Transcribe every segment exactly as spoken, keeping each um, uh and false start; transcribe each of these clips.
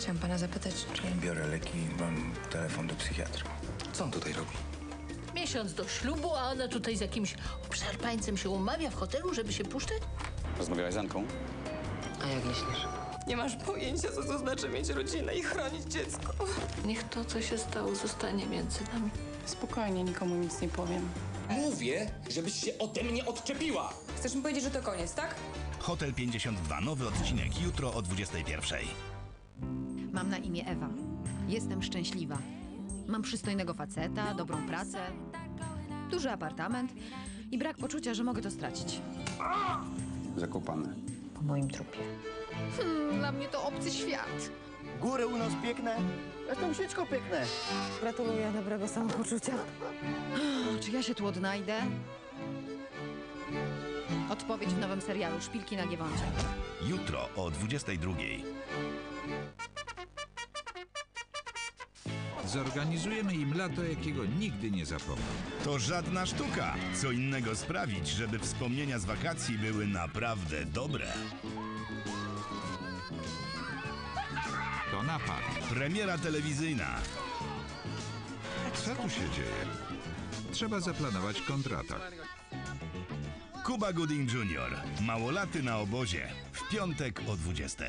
Chciałam pana zapytać, czy... Biorę leki, mam telefon do psychiatry. Co on tutaj robi? Miesiąc do ślubu, a ona tutaj z jakimś obszarpańcem się umawia w hotelu, żeby się puszczać? Rozmawiałaś z Anką? A jak myślisz? Nie masz pojęcia, co to znaczy mieć rodzinę i chronić dziecko. Niech to, co się stało, zostanie między nami. Spokojnie, nikomu nic nie powiem. Mówię, żebyś się ode mnie odczepiła. Chcesz mi powiedzieć, że to koniec, tak? Hotel pięćdziesiąt dwa, nowy odcinek jutro o dwudziestej pierwszej. Mam na imię Ewa. Jestem szczęśliwa. Mam przystojnego faceta, dobrą pracę, duży apartament i brak poczucia, że mogę to stracić. Zakopane. Po moim trupie. Hmm, dla mnie to obcy świat. Góry u nas piękne, zresztą wszystko piękne. Gratuluję dobrego samopoczucia. Czy ja się tu odnajdę? Odpowiedź w nowym serialu Szpilki na Giewoncie. Jutro o dwudziestej drugiej. Zorganizujemy im lato, jakiego nigdy nie zapomną. To żadna sztuka. Co innego sprawić, żeby wspomnienia z wakacji były naprawdę dobre. To napad. Premiera telewizyjna. Co tu się dzieje? Trzeba zaplanować kontratak. Cuba Gooding junior Małolaty na obozie. W piątek o dwudziestej.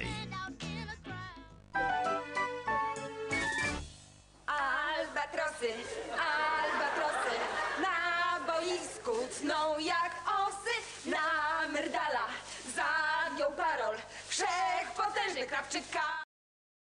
Albatrosy, albatrosy na boisku tną jak osy. Na merdala zagiął parol wszechpotężny krawczyka.